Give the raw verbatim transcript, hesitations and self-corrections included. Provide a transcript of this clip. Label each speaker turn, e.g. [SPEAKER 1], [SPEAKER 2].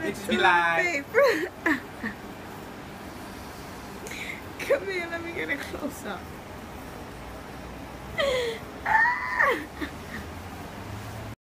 [SPEAKER 1] Bismillah.
[SPEAKER 2] Come here, let me get a close up.